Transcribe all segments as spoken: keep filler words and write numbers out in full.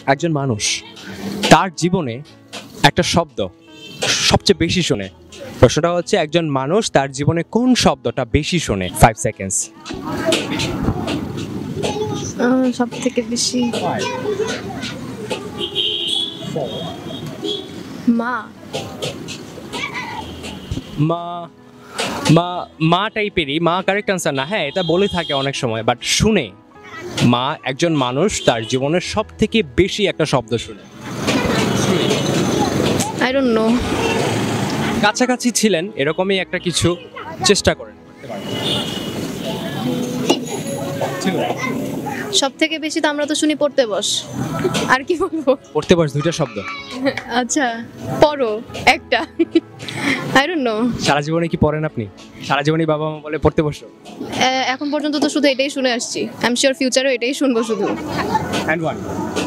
একজন মানুষ তার জীবনে একটা শব্দ সবচেয়ে বেশি শোনে। প্রশ্নটা হচ্ছে একজন মানুষ তার জীবনে কোন শব্দটা বেশি শোনে? Five seconds. সব থেকে বেশি মা মা মা মা টাইপেরই, মা কারেক্ট আনসার না, হ্যাঁ এটা বলে থাকে অনেক সময়, বাট শুনে মা একজন মানুষ তার জীবনের সব থেকে বেশি একটা শব্দ শুনে। I don't know. কাছাকাছি ছিলেন, এরকমই একটা কিছু চেষ্টা করেন। সব থেকে বেশি তো আমরা তো শুনি পড়তে বস, আর কি বলবো? পড়তে বস দুইটা শব্দ। আচ্ছা পড়ো একটা, আই ডোন্ট নো। সারা জীবনে কি পড়েন আপনি? সারা জীবনই বাবা মা বলে পড়তে বসো? এখন পর্যন্ত তো শুধু এটাই শুনে আসছি, আই এম শিওর ফিউচারেও এটাই শুনবো শুধু। And one.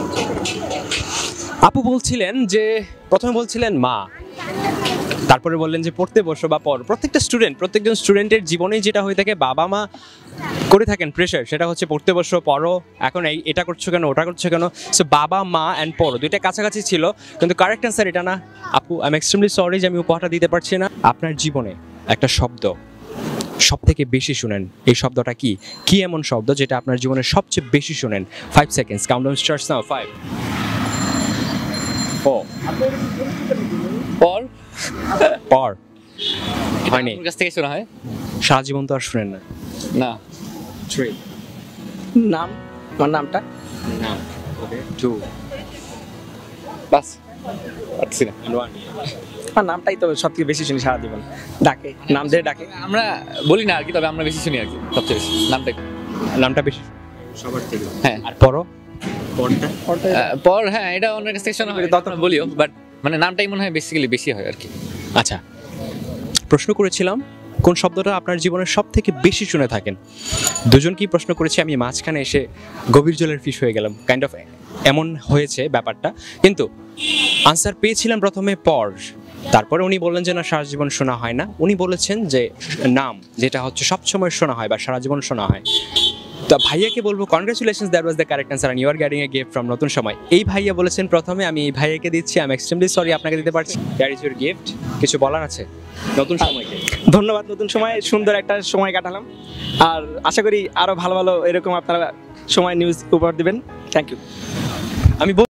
আপু বলছিলেন যে প্রথমে বলছিলেন মা, তারপরে বললেন যে পড়তে বসো বা পড়ো। প্রত্যেকটা স্টুডেন্ট প্রত্যেকজন স্টুডেন্টের জীবনেই যেটা হয়ে থাকে, বাবা মা করে থাকেন প্রেশার, সেটা হচ্ছে পড়তে বসো, পড়ো, এখন এই এটা করছো কেন, ওটা করছো কেন। সো বাবা মা অ্যান্ড পড়ো দুইটা কাছাকাছি ছিল, কিন্তু কারেক্ট অ্যান্সার এটা না। আপু আই এম এক্সট্রিমলি সরি যে আমি উপহারটা দিতে পারছি না। আপনার জীবনে একটা শব্দ সব থেকে বেশি শুনেন, এই শব্দটা কি? কি এমন শব্দ যেটা আপনার জীবনে সবচেয়ে বেশি শুনেন? Five seconds, countdown starts now. Five, four, পর পর হয়নি, কাছ থেকে শোনা হয়, সারা জীবন তো আর শুনেন না। না। থ্রি, নাম, আমার নামটা। নাম, ওকে, টু, বাস পারছি না। ওয়ান। আমার নামটাই তো সব থেকে বেশি শুনি সারা জীবন, ডাকে, নাম দিয়ে ডাকে। আমরা বলি না আর কি, তবে আমরা বেশি শুনি আর কি, সবচেয়ে বেশি নামটাই। নামটা বেশি সবার থেকে। হ্যাঁ, আর পরো, পরটা আহ, পর হ্যাঁ এটা অন্যের কাছ থেকে শোনা হয়, তত বলিও, বাট মানে নামটাই মনে হয় বেসিক্যালি বেশি হয় আর কি। আচ্ছা, প্রশ্ন করেছিলাম কোন শব্দটা আপনার জীবনের সব থেকে বেশি শুনে থাকেন। দুজনকেই প্রশ্ন করেছি, আমি মাঝখানে এসে গভীর জলের ফিশ হয়ে গেলাম, কাইন্ড অফ এমন হয়েছে ব্যাপারটা। কিন্তু আনসার পেয়েছিলাম প্রথমে পর, তারপরে উনি বললেন যে না সারা জীবন শোনা হয় না, উনি বলেছেন যে নাম, যেটা হচ্ছে সবসময় শোনা হয় বা সারা জীবন শোনা হয়। তো ভাইয়াকে বলবো congratulations, that was the correct answer and you are getting a gift from নতুন সময়। এই ভাইয়া বলেছেন প্রথমে, আমি এই ভাইয়াকে দিচ্ছি। আই এম এক্সট্রিমলি সরি আপনাকে দিতে পারছি। That is your gift. কিছু বলার আছে নতুন সময়কে? ধন্যবাদ, নতুন সময় সুন্দর একটা সময় কাটালাম, আর আশা করি আরো ভালো ভালো এরকম আপনারা সময় নিউজ উপহার দিবেন। Thank you. আমি